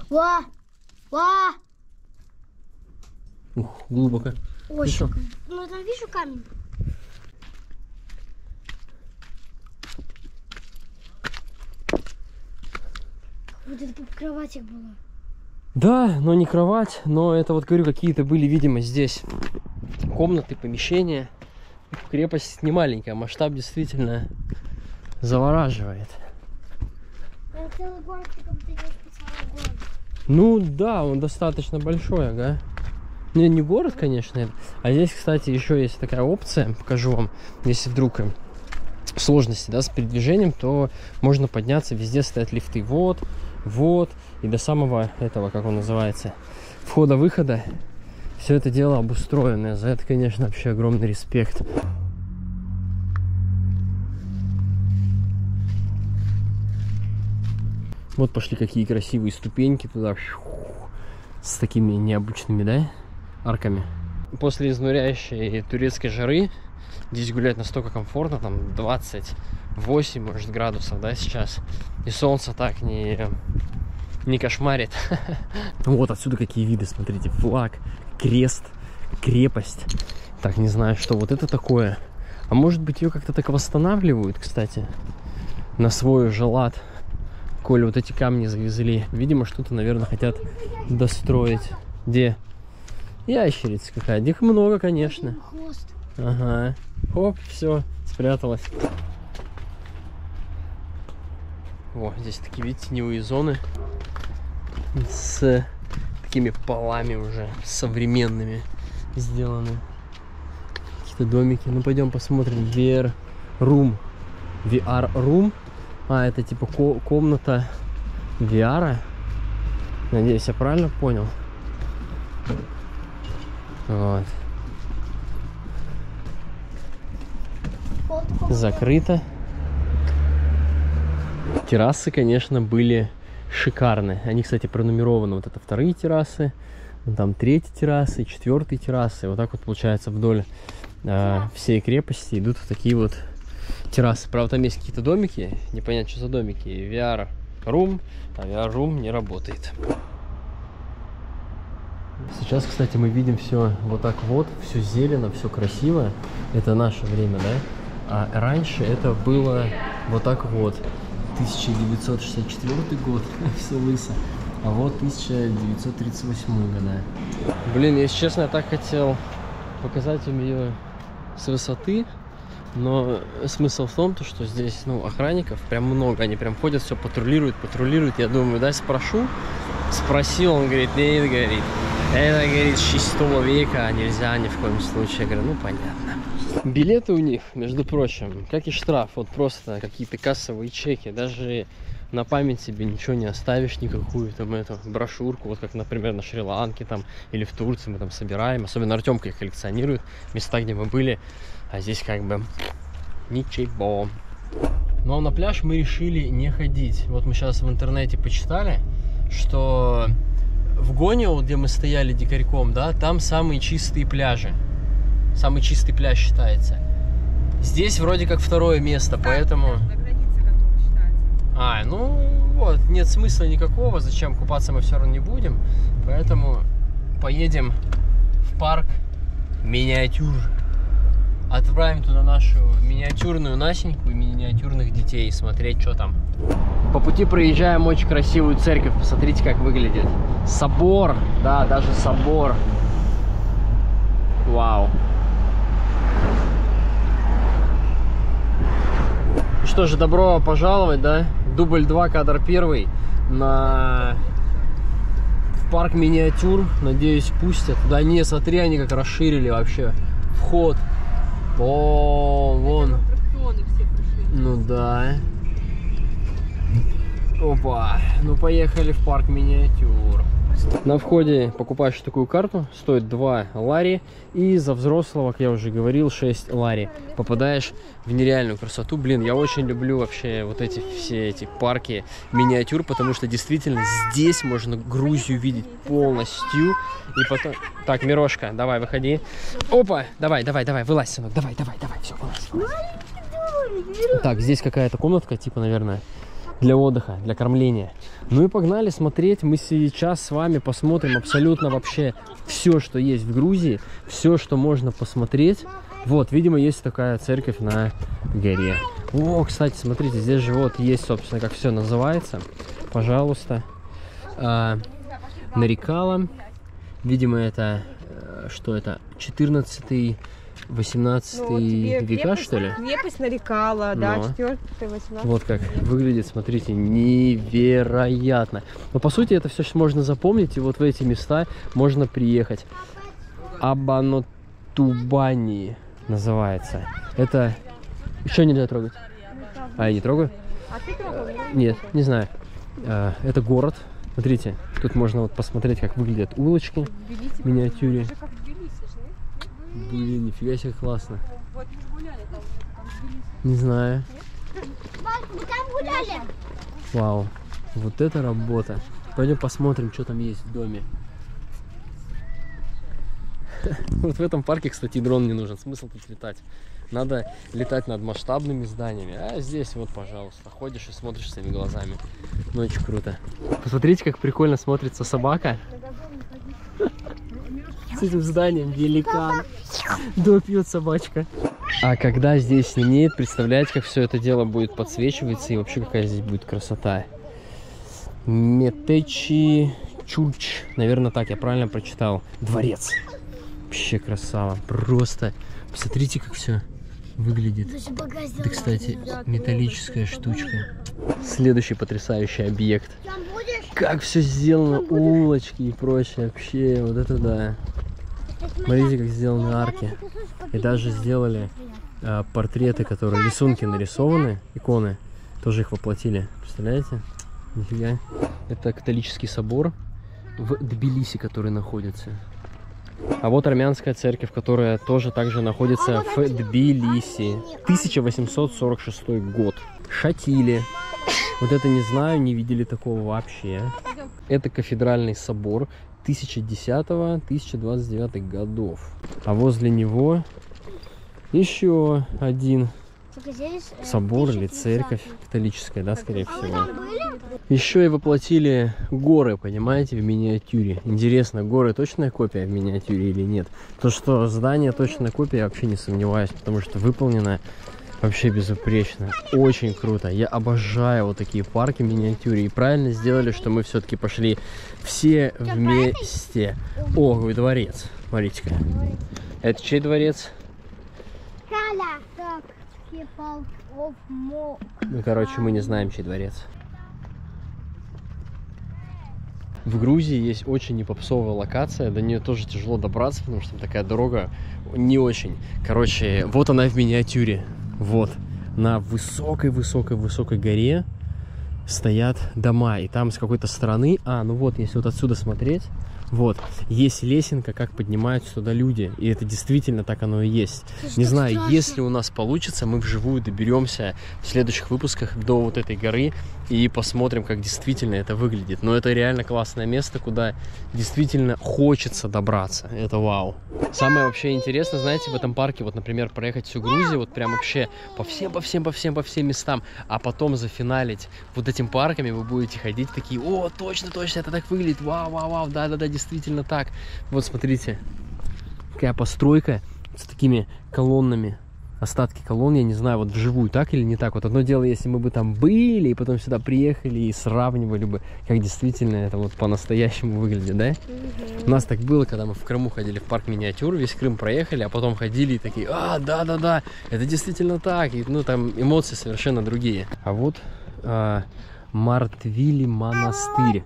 Ух, глубоко. Очень. Ну, я там вижу камень. Вот это по кровати было. Да, но не кровать, но это вот, говорю, какие-то были, видимо, здесь комнаты, помещения. Крепость не маленькая, масштаб действительно завораживает. Это целый город, как будто есть специальный город. Ну да, он достаточно большой, ага. Не город, конечно, а здесь, кстати, еще есть такая опция, покажу вам, если вдруг сложности, да, с передвижением, то можно подняться, везде стоят лифты, вот, и до самого этого, как он называется, входа-выхода, все это дело обустроенное, за это, конечно, вообще огромный респект. Вот пошли какие красивые ступеньки туда, с такими необычными, да, арками. После изнуряющей турецкой жары здесь гулять настолько комфортно, там 28, может, градусов, да, сейчас. И солнце так не кошмарит. Вот отсюда какие виды, смотрите, флаг, крест, крепость. Так, не знаю, что вот это такое. А может быть, ее как-то так восстанавливают, кстати, на свой уже лад. Коли вот эти камни завезли. Видимо, что-то, наверное, хотят достроить. Где? Ящерица какая-то. Их много, конечно. Ага. Оп, все, спряталась. О, здесь такие, видите, теневые зоны с такими полами уже современными сделаны. Какие-то домики. Ну, пойдем посмотрим. VR-room. VR-room. Это типа комната VR. Надеюсь, я правильно понял. Вот. Закрыто. Террасы, конечно, были шикарны. Они, кстати, пронумерованы. Вот это вторые террасы, там третья террасы, четвертые террасы. Вот так вот получается вдоль всей крепости идут вот такие вот террасы. Правда, там есть какие-то домики, непонятно, что за домики. VR-рум, а VR-рум не работает. Сейчас, кстати, мы видим все вот так вот, все зелено, все красиво. Это наше время, да? А раньше это было вот так вот. 1964 год, все лысо. А вот 1938 года. Блин, если честно, я так хотел показать им ее с высоты. Но смысл в том, что здесь, ну, охранников прям много. Они прям ходят, все патрулируют. Я думаю, дай спрошу. Спросил, он говорит, нет, говорит. Это, говорит, с 6 века, нельзя ни в коем случае. Я говорю, ну, понятно. Билеты у них, между прочим, как и штраф. Вот просто какие-то кассовые чеки. Даже на память себе ничего не оставишь, никакую там эту брошюрку. Вот как, например, на Шри-Ланке там или в Турции мы там собираем. Особенно Артемка их коллекционирует. Места, где мы были. А здесь как бы ничего. Но на пляж мы решили не ходить. Вот мы сейчас в интернете почитали, что в Гонио, где мы стояли дикарьком, да, там самые чистые пляжи. Самый чистый пляж считается. Здесь вроде как второе место, поэтому... На границе, который считается. Ну вот, нет смысла никакого, зачем купаться мы все равно не будем. Поэтому поедем в парк Миниатюр. Отправим туда нашу миниатюрную Насеньку и миниатюрных детей, смотреть, что там. По пути проезжаем очень красивую церковь. Посмотрите, как выглядит. Собор, да, даже собор. Вау. Ну что же, добро пожаловать, да? Дубль 2, кадр 1 в парк Миниатюр. Надеюсь, пустят. Да не, смотри, они как расширили вообще вход. О, вон. Ну да. Опа. Ну поехали в парк Миниатюр. На входе покупаешь такую карту, стоит 2 лари, и за взрослого, как я уже говорил, 6 лари. Попадаешь в нереальную красоту. Блин, я очень люблю вообще вот все эти парки Миниатюр, потому что действительно здесь можно Грузию видеть полностью. И потом... Так, Мирошка, давай, выходи. Опа, давай, вылазь, сынок, давай, все, вылазь. Так, здесь какая-то комнатка, типа, наверное, для отдыха, для кормления. Ну и погнали смотреть. Мы сейчас с вами посмотрим абсолютно вообще все, что есть в Грузии, все, что можно посмотреть. Вот, видимо, есть такая церковь на горе. О, кстати, смотрите, здесь же вот есть, собственно, как все называется. Пожалуйста. Нарикала. Видимо, это, что это, 14-18 века, что ли? Крепость Нарикала, да, 4-18. Вот как выглядит, смотрите, невероятно. Но по сути это все можно запомнить, и вот в эти места можно приехать. Абанотубани называется. Это... Еще нельзя трогать? А, я не трогаю? А ты трогал? Нет, не знаю. Это город. Смотрите, тут можно вот посмотреть, как выглядят улочки в миниатюре. Блин, нифига себе классно. Не знаю. Мы там гуляли. Вау, вот это работа. Пойдем посмотрим, что там есть в доме. Вот в этом парке, кстати, дрон не нужен. Смысл тут летать. Надо летать над масштабными зданиями. А здесь вот, пожалуйста, ходишь и смотришь своими глазами. Ну, очень круто. Посмотрите, как прикольно смотрится собака. С этим зданием великан. Да, пьет собачка. А когда здесь снеет, представляете, как все это дело будет подсвечиваться и вообще какая здесь будет красота. Метечи Чурч. Наверное, так я правильно прочитал. Дворец. Вообще красава. Просто посмотрите, как все выглядит. Это, кстати, металлическая штучка. Следующий потрясающий объект. Как все сделано, улочки и прочее. Вообще, вот это да. Смотрите, как сделаны арки. И даже сделали портреты, которые, рисунки нарисованы, иконы. Тоже их воплотили. Представляете? Нифига. Это католический собор в Тбилиси, который находится. А вот армянская церковь, которая тоже также находится в Тбилиси. 1846 год. Шатили. Вот это не знаю, не видели такого вообще. Это кафедральный собор 1010-1029 годов. А возле него еще один собор или церковь католическая, да, скорее всего. Еще и воплотили горы, понимаете, в миниатюре. Интересно, горы точная копия в миниатюре или нет? То, что здание точная копия, я вообще не сомневаюсь, потому что выполнено вообще безупречно. Очень круто. Я обожаю вот такие парки в миниатюре. И правильно сделали, что мы все-таки пошли все вместе. О, дворец. Смотрите-ка. Это чей дворец? Ну, короче, мы не знаем, чей дворец. В Грузии есть очень непопсовая локация, до нее тоже тяжело добраться, потому что такая дорога не очень. Короче, вот она в миниатюре. Вот, на высокой-высокой-высокой горе стоят дома, и там с какой-то стороны, ну вот, если вот отсюда смотреть, вот, есть лесенка, как поднимаются туда люди, и это действительно так оно и есть. Не знаю, страшно. Если у нас получится, мы вживую доберемся в следующих выпусках до вот этой горы и посмотрим, как действительно это выглядит. Но это реально классное место, куда действительно хочется добраться. Это вау. Самое вообще интересное, знаете, в этом парке, вот, например, проехать всю Грузию, вот прям вообще по всем местам, а потом зафиналить вот этим парками, вы будете ходить такие: о, точно, это так выглядит, вау, да, действительно так. Вот смотрите, какая постройка с такими колоннами. Остатки колонн, я не знаю, вот вживую так или не так. Вот одно дело, если мы бы там были, и потом сюда приехали и сравнивали бы, как действительно это вот по-настоящему выглядит, да? У нас так было, когда мы в Крыму ходили в парк миниатюр, весь Крым проехали, а потом ходили и такие: да, это действительно так. И, ну, там эмоции совершенно другие. А вот Мартвили монастырь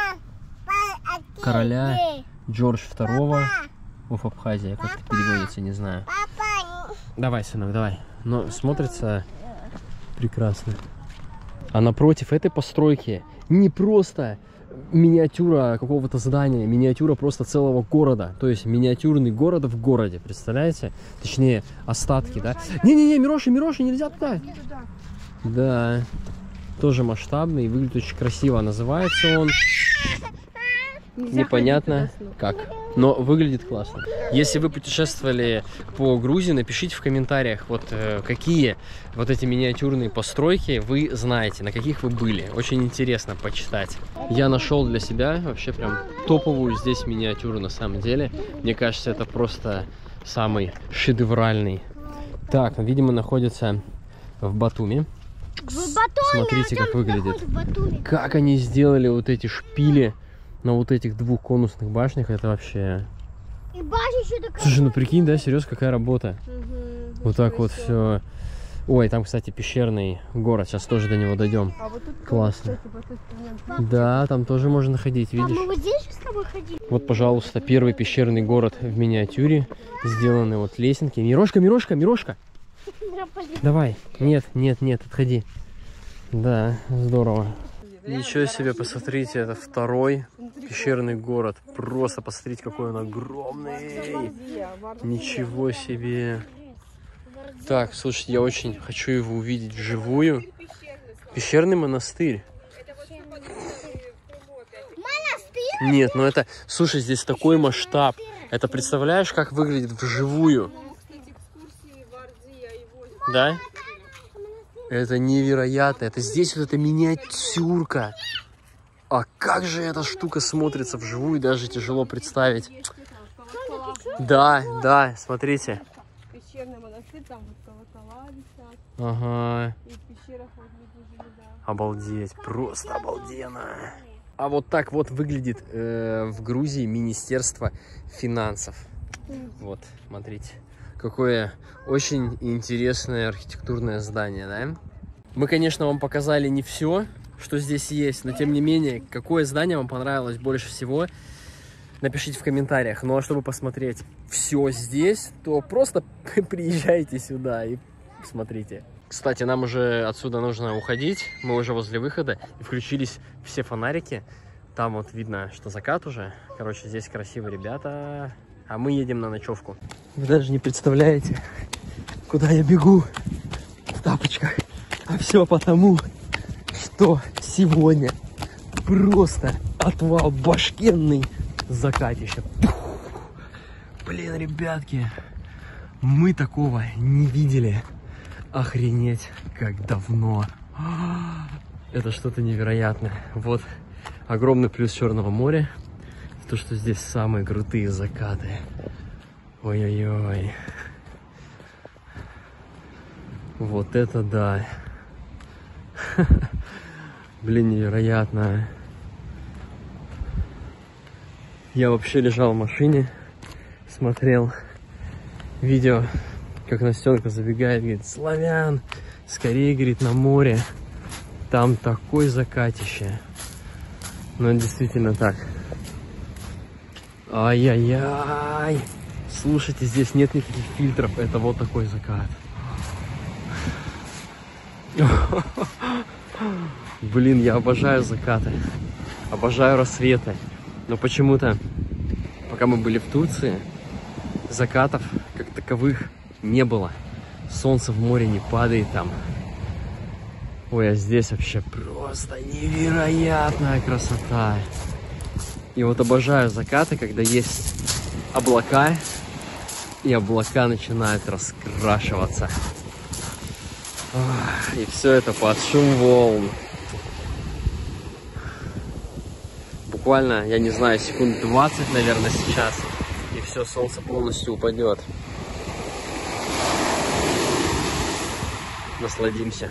короля Джордж II в Абхазии, как это переводится, не знаю. Давай, сынок, давай. Но смотрится прекрасно. А напротив этой постройки не просто миниатюра какого-то здания, миниатюра просто целого города. То есть миниатюрный город в городе, представляете? Точнее, остатки, да? Не-не-не, Мироша, нельзя туда. Да, тоже масштабный и выглядит очень красиво. Называется он... Непонятно как, но выглядит классно. Если вы путешествовали по Грузии, напишите в комментариях, вот какие вот эти миниатюрные постройки вы знаете, на каких вы были. Очень интересно почитать. Я нашел для себя вообще прям топовую здесь миниатюру на самом деле. Мне кажется, это просто самый шедевральный. Так, видимо, находится в Батуми. Смотрите, как выглядит. Как они сделали вот эти шпили на вот этих двух конусных башнях, это вообще... Слушай, ну прикинь, да, серьезно, какая работа. Вот так вот все. Ой, там, кстати, пещерный город, сейчас тоже до него дойдем. Классно. Да, там тоже можно ходить, видишь? Мы вот здесь с тобой ходили. Вот, пожалуйста, первый пещерный город в миниатюре. Сделаны вот лесенки. Мирошка! Давай. Нет, отходи. Да, здорово. Ничего себе, посмотрите, это второй пещерный город. Просто посмотрите, какой он огромный. Ничего себе. Так, слушайте, я очень хочу его увидеть вживую. Пещерный монастырь. Нет, ну это... Слушай, здесь такой масштаб. Это представляешь, как выглядит вживую? Да? Это невероятно. Это здесь вот эта миниатюрка. А как же эта штука смотрится вживую, даже тяжело представить. Да, смотрите. Пещерный монастырь, там вот колокола висят. Ага. И в пещерах вот люди. Обалдеть, просто обалденно. А вот так вот выглядит в Грузии Министерство финансов. Вот, смотрите. Какое очень интересное архитектурное здание, да? Мы, конечно, вам показали не все, что здесь есть, но тем не менее, какое здание вам понравилось больше всего, напишите в комментариях. Ну а чтобы посмотреть все здесь, то просто приезжайте сюда и смотрите. Кстати, нам уже отсюда нужно уходить, мы уже возле выхода, и включились все фонарики. Там вот видно, что закат уже. Короче, здесь красивые ребята. А мы едем на ночевку. Вы даже не представляете, куда я бегу в тапочках. А все потому, что сегодня просто отвал башкенный закатище. Блин, ребятки, мы такого не видели. Охренеть, как давно. Это что-то невероятное. Вот огромный плюс Черного моря. То, что здесь самые крутые закаты. Ой-ой-ой. Вот это да. Блин, невероятно. Я вообще лежал в машине, смотрел видео, как Настенка забегает, говорит: Славян, скорее, говорит, на море. Там такое закатище. Но действительно так. Ай-яй-яй. Слушайте, здесь нет никаких фильтров. Это вот такой закат. Блин, я обожаю закаты. Обожаю рассветы. Но почему-то, пока мы были в Турции, закатов как таковых не было. Солнце в море не падает там. Ой, а здесь вообще просто невероятная красота. И вот обожаю закаты, когда есть облака, и облака начинают раскрашиваться. И все это под шум волн. Буквально, я не знаю, секунд 20, наверное, сейчас, и все, солнце полностью упадет. Насладимся.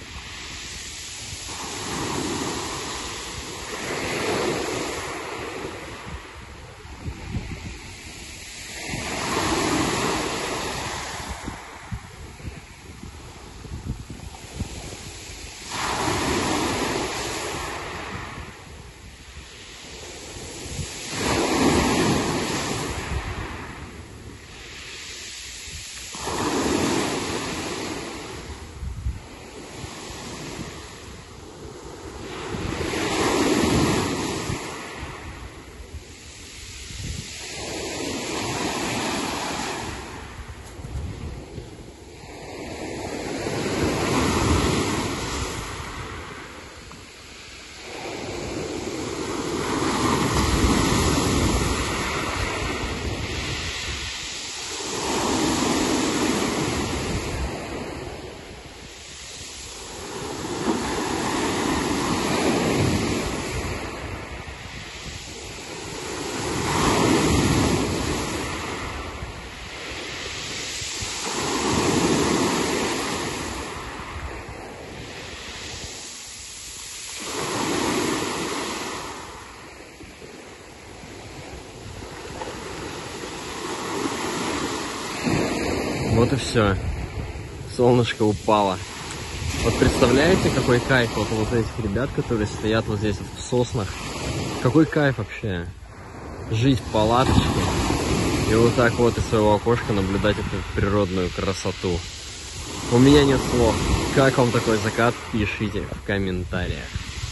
Вот и все. Солнышко упало. Вот представляете, какой кайф вот у этих ребят, которые стоят вот здесь вот в соснах. Какой кайф вообще. Жить в палаточке и вот так вот из своего окошка наблюдать эту природную красоту. У меня нет слов. Как вам такой закат? Пишите в комментариях.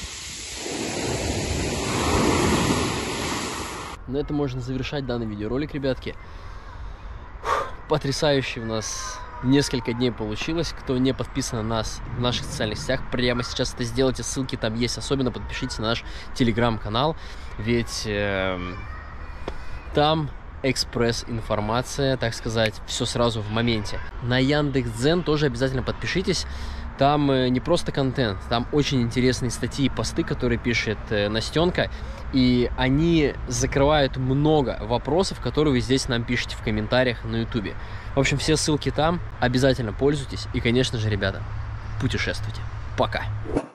На этом можно завершать данный видеоролик, ребятки. Потрясающе у нас несколько дней получилось. Кто не подписан на нас в наших социальных сетях, прямо сейчас это сделайте, ссылки там есть. Особенно подпишитесь на наш телеграм-канал, ведь там экспресс-информация, так сказать, все сразу в моменте. На Яндекс.Дзен тоже обязательно подпишитесь. Там не просто контент, там очень интересные статьи и посты, которые пишет Настенка. И они закрывают много вопросов, которые вы здесь нам пишете в комментариях на ютубе. В общем, все ссылки там. Обязательно пользуйтесь. И, конечно же, ребята, путешествуйте. Пока!